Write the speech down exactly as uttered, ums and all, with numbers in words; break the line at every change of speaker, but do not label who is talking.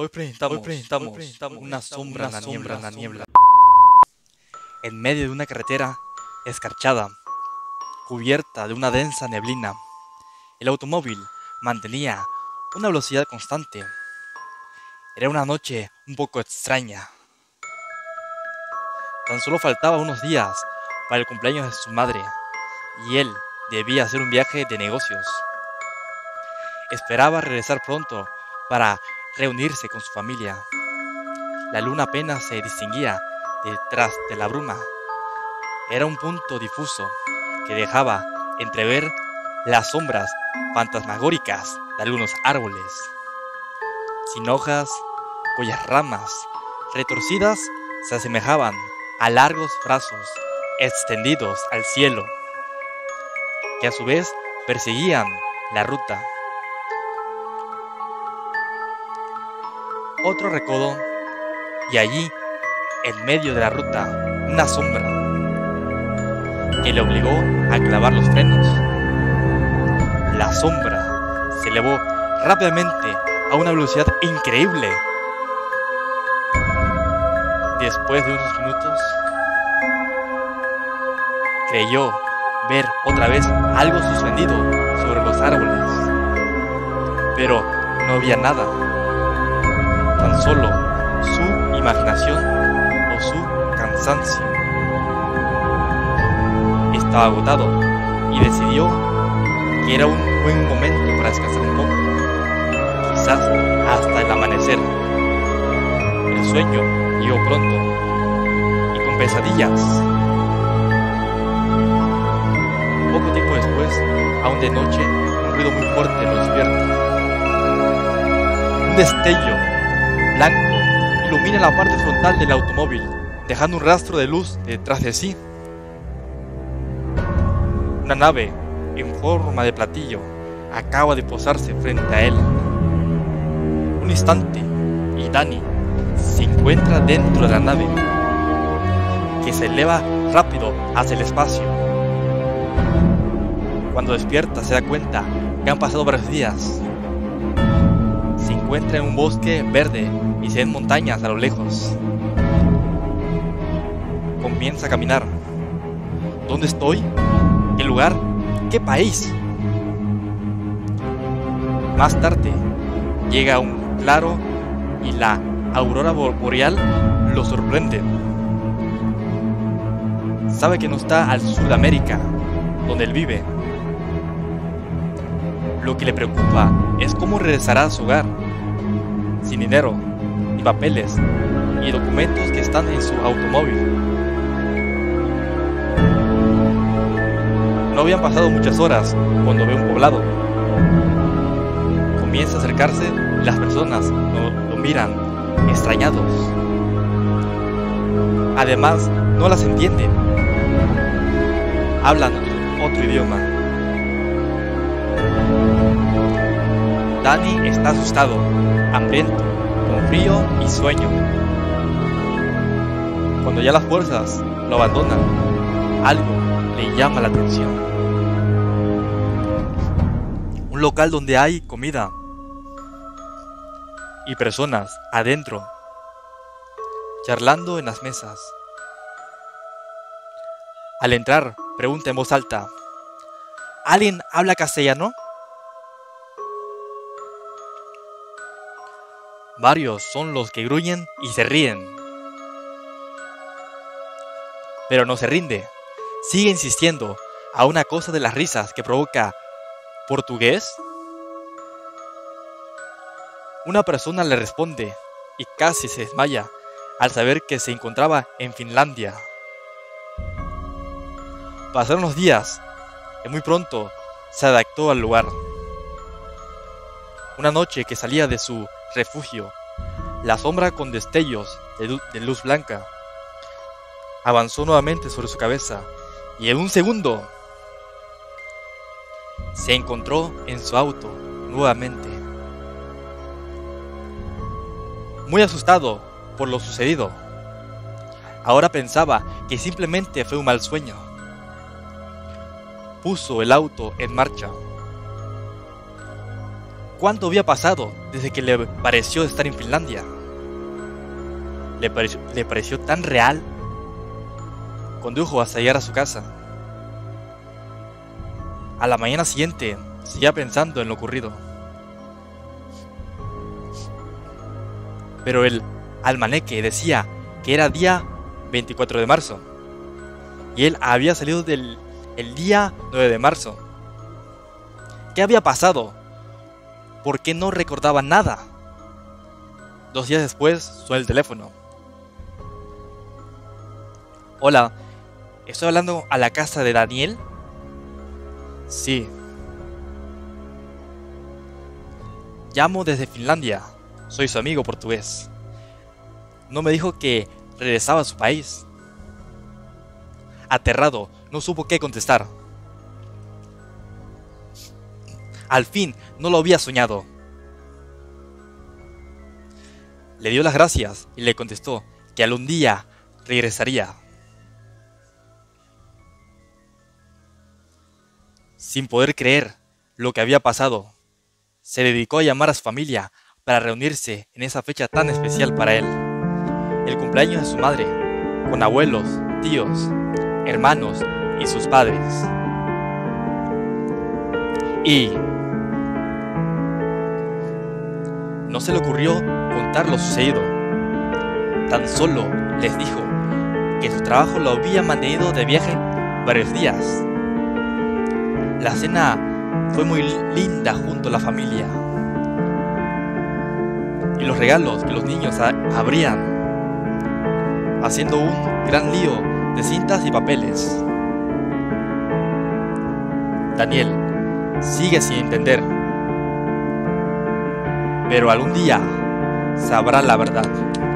Hoy presentamos, hoy presentamos, hoy presentamos una sombra, una niebla, una niebla. En medio de una carretera escarchada, cubierta de una densa neblina, el automóvil mantenía una velocidad constante. Era una noche un poco extraña. Tan solo faltaban unos días para el cumpleaños de su madre, y él debía hacer un viaje de negocios. Esperaba regresar pronto para reunirse con su familia. La luna apenas se distinguía detrás de la bruma. Era un punto difuso que dejaba entrever las sombras fantasmagóricas de algunos árboles, sin hojas, cuyas ramas retorcidas se asemejaban a largos brazos extendidos al cielo, que a su vez perseguían la ruta. Otro recodo, y allí, en medio de la ruta, una sombra que le obligó a clavar los frenos. La sombra se elevó rápidamente a una velocidad increíble. Después de unos minutos, creyó ver otra vez algo suspendido sobre los árboles, pero no había nada, tan solo su imaginación o su cansancio. Estaba agotado y decidió que era un buen momento para descansar un poco, quizás hasta el amanecer. El sueño llegó pronto y con pesadillas. Poco tiempo después, aún de noche, un ruido muy fuerte lo despierta. Un destello blanco ilumina la parte frontal del automóvil, dejando un rastro de luz detrás de sí. Una nave en forma de platillo acaba de posarse frente a él. Un instante y Danny se encuentra dentro de la nave, que se eleva rápido hacia el espacio. Cuando despierta se da cuenta que han pasado varios días. Se encuentra en un bosque verde y se ven montañas a lo lejos. Comienza a caminar. ¿Dónde estoy? ¿Qué lugar? ¿Qué país? Más tarde llega un claro y la aurora boreal lo sorprende. Sabe que no está al sur de América, donde él vive. Lo que le preocupa es cómo regresará a su hogar, sin dinero, ni papeles, ni documentos que están en su automóvil. No habían pasado muchas horas cuando ve un poblado. Comienza a acercarse y las personas lo, lo miran extrañados. Además, no las entienden. Hablan otro idioma. Danny está asustado, hambriento, con frío y sueño. Cuando ya las fuerzas lo abandonan, algo le llama la atención. Un local donde hay comida y personas adentro, charlando en las mesas. Al entrar, pregunta en voz alta: ¿alguien habla castellano? Varios son los que gruñen y se ríen. Pero no se rinde. Sigue insistiendo a una cosa de las risas que provoca: ¿portugués? Una persona le responde y casi se desmaya al saber que se encontraba en Finlandia. Pasaron los días y muy pronto se adaptó al lugar. Una noche que salía de su refugio, la sombra con destellos de luz, de luz blanca avanzó nuevamente sobre su cabeza y en un segundo se encontró en su auto nuevamente. Muy asustado por lo sucedido, ahora pensaba que simplemente fue un mal sueño. Puso el auto en marcha. cuánto había pasado desde que le pareció estar en Finlandia. Le pareció, le pareció tan real. Condujo hasta llegar a su casa. A la mañana siguiente, seguía pensando en lo ocurrido. Pero el almanaque decía que era día veinticuatro de marzo. Y él había salido del el día nueve de marzo. ¿Qué había pasado? ¿Por qué no recordaba nada? Dos días después suena el teléfono. Hola, ¿estoy hablando a la casa de Daniel? Sí. Llamo desde Finlandia. Soy su amigo portugués. No me dijo que regresaba a su país. Aterrado, no supo qué contestar. Al fin, no lo había soñado. Le dio las gracias y le contestó que algún día regresaría. Sin poder creer lo que había pasado, se dedicó a llamar a su familia para reunirse en esa fecha tan especial para él, el cumpleaños de su madre, con abuelos, tíos, hermanos y sus padres. Y no se le ocurrió contar lo sucedido. Tan solo les dijo que su trabajo lo había mantenido de viaje varios días. La cena fue muy linda junto a la familia. Y los regalos que los niños abrían, haciendo un gran lío de cintas y papeles. Daniel sigue sin entender, pero algún día sabrá la verdad.